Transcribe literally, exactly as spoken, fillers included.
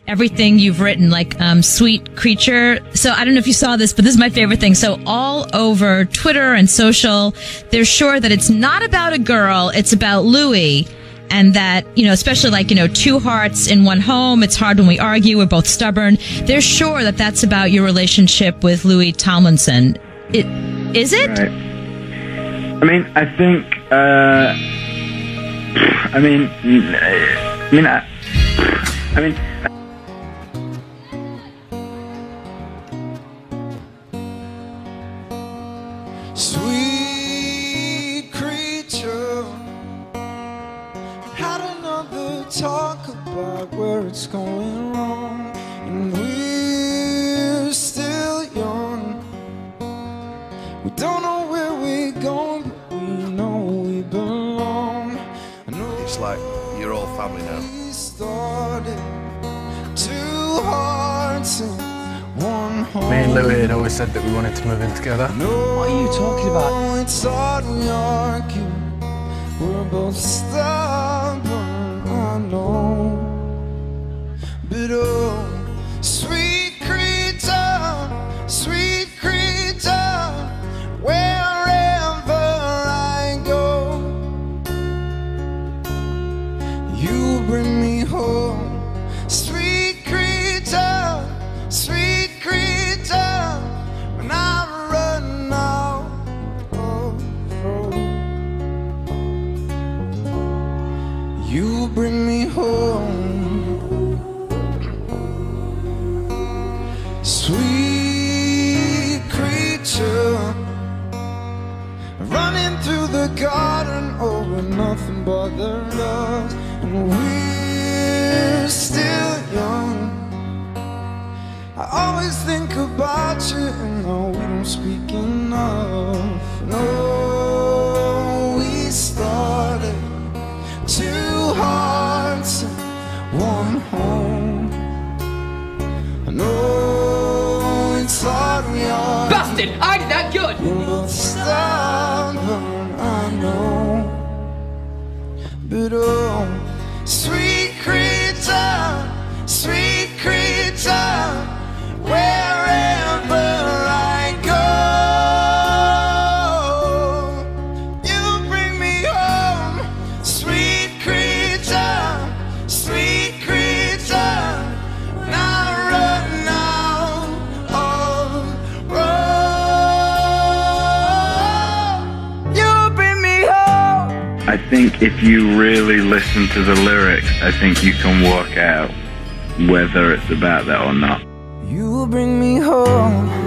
everything you've written, like um, Sweet Creature. So I don't know if you saw this, but this is my favorite thing. So all over Twitter and social, they're sure that it's not about a girl, it's about Louis. And that, you know, especially like, you know, two hearts in one home. It's hard when we argue. We're both stubborn. They're sure that that's about your relationship with Louis Tomlinson. It, is it? Right. I mean, I think, uh, I mean, I mean, I, I mean, Sweet creature, had another talk about where it's going wrong, and we're still young. We don't know where we're going, but we know we belong. I know it's like you're all family now. We started two hearts in one home. Me and Louis had always said that we wanted to move in together. What are you talking about? It's hard we argue. We're both stubborn, I know. But oh, sweet creature, sweet creature, wherever I go, you bring me home. Sweet creature, sweet creature, when I run out of road, you bring me home. Sweet creature, running through the garden over nothing but the love, and we're still young. I always think about you, and no, we don't speak enough. No, we started two hearts in one home. I know it's hard, we are. Busted! I did that good! We're both stubborn, I know. But oh, sweet creature, sweet creature, wherever I go, you bring me home. Sweet creature, sweet creature, when I run out of road, you bring me home. I think if you really listen to the lyrics, I think you can work out whether it's about that or not. You bring me home.